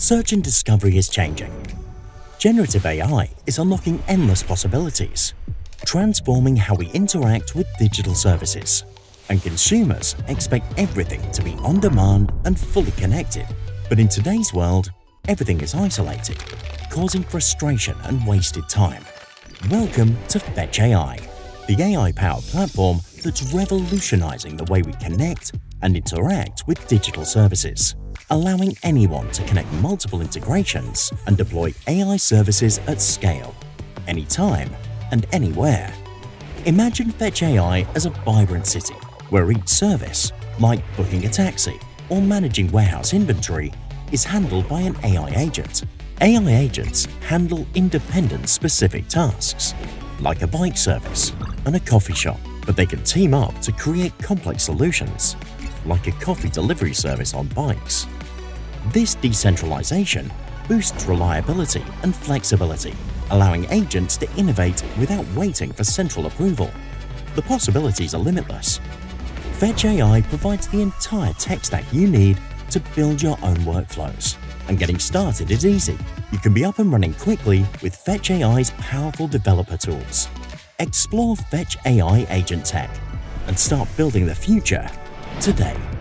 Search and discovery is changing. Generative AI is unlocking endless possibilities, transforming how we interact with digital services. And consumers expect everything to be on demand and fully connected. But in today's world, everything is isolated, causing frustration and wasted time. Welcome to FetchAI, the AI-powered platform that's revolutionizing the way we connect and interact with digital services, allowing anyone to connect multiple integrations and deploy AI services at scale, anytime and anywhere. Imagine FetchAI as a vibrant city, where each service, like booking a taxi or managing warehouse inventory, is handled by an AI agent. AI agents handle independent specific tasks, like a bike service and a coffee shop, but they can team up to create complex solutions, like a coffee delivery service on bikes. This decentralization boosts reliability and flexibility, allowing agents to innovate without waiting for central approval. The possibilities are limitless. FetchAI provides the entire tech stack you need to build your own workflows. And getting started is easy. You can be up and running quickly with FetchAI's powerful developer tools. Explore FetchAI Agent Tech and start building the future today.